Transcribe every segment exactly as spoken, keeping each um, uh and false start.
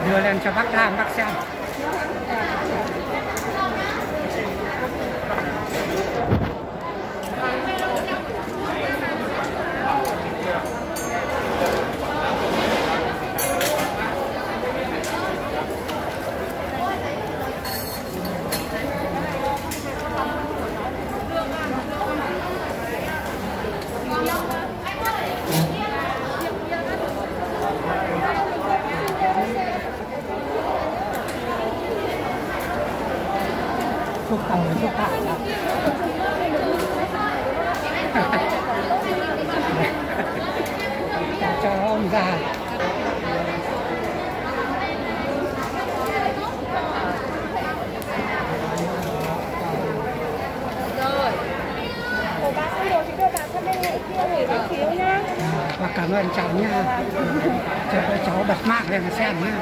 đưa lên cho bác Lam bác xem. Thuốc tàu thuốc thải đó. Cho ông già. Rồi. Của bạn xong rồi thì đưa bạn sang bên này kia để lấy phiếu nhá. Và cảm ơn cháu nha. Cho cháu bật mạng lên mà xem nha.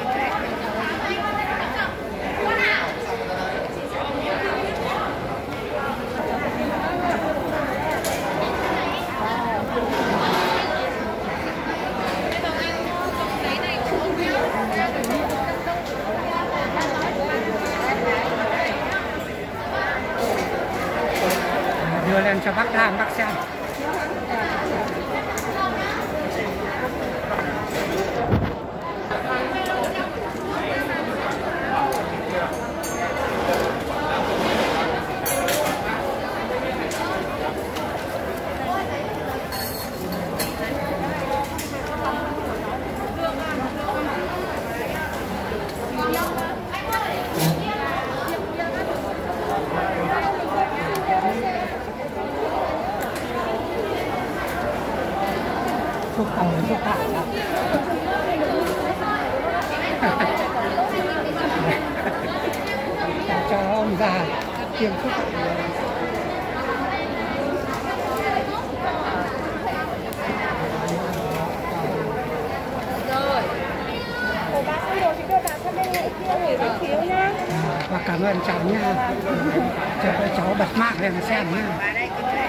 Đưa lên cho bác Lam bác xem. Thuốc tàu thuốc thải đó. Cho ông già tiêm thuốc. Rồi. Của bạn xong rồi thì đưa bạn sang bên này kia để lấy phiếu nhá. Và cảm ơn cháu nha. Cho cháu bật mạng lên mà xem nha.